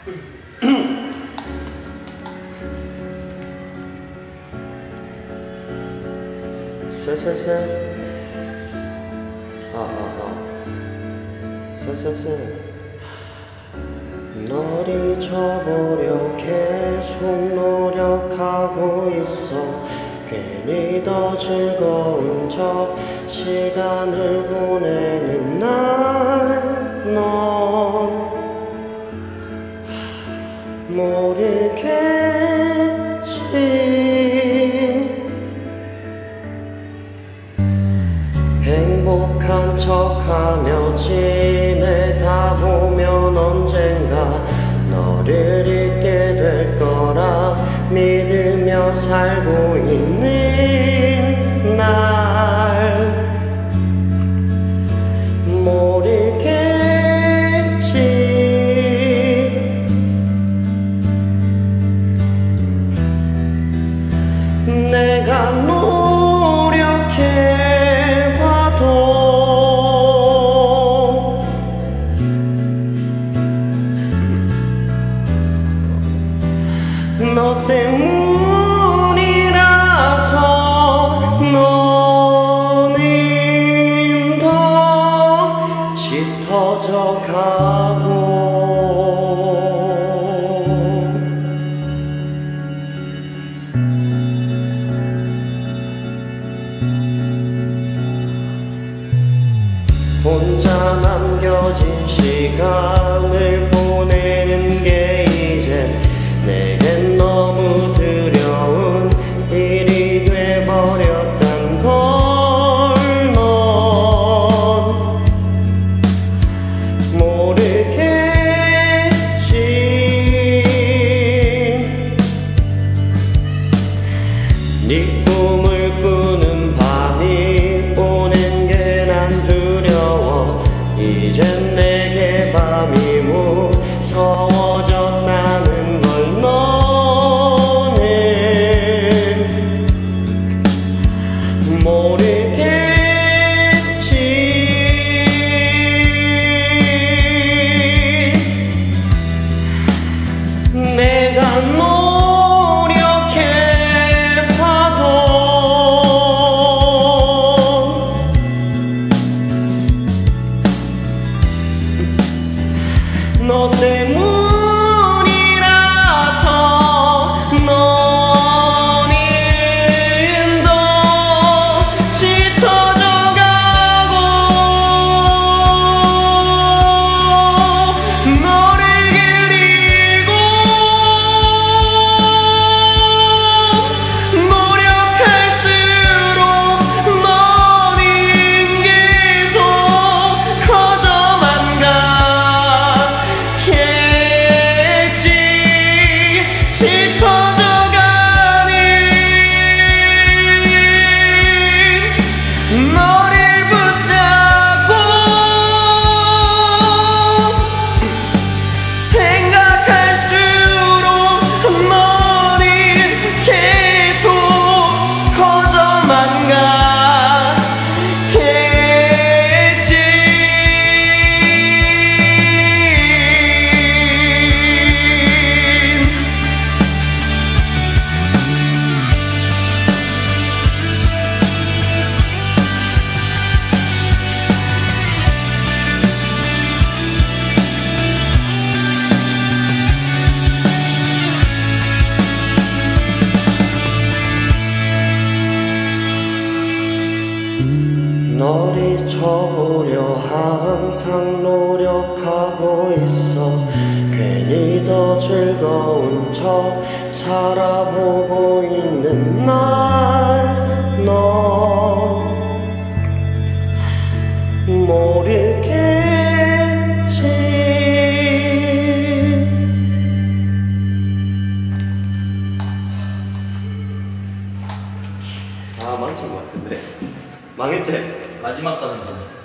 쎄쎄쎄 쎄쎄쎄 널 잊어보려 계속 노력하고 있어. 괜히 더 즐거운 척 시간을 보내는 날 넌 모르겠지. 행복한 척하며 지내다 보면 언젠가 너를 잊게 될 거라 믿으며 살고 있는 날 모르겠지. 내가 노력해봐도 너 때문이라서 너는 더 짙어져 가고 혼자 남겨진 시간을 보내는 게 이제 내겐 너무 두려운 일이 돼버렸단 걸 넌 모르겠지. 네 꿈을 꾸는 밤이 오는 게 난 두려워. 이젠 내게 밤이 무서워졌다는 걸 너는 모르겠지. 내가 노력해봐도 너 때문이라서 너는 더 짙어져 가고 너를 그리고 노력할수록 너는 계속 커져만 가. 짙어져가는 너를 붙잡고 생각할수록 너는 계속 커져만 가겠지. 널 잊어보려 항상 노력하고 있어. 괜히 더 즐거운 척 살아보고 있는 날 넌 모르겠지. 망친 것 같은데. 망했지? 마지막 가는 거.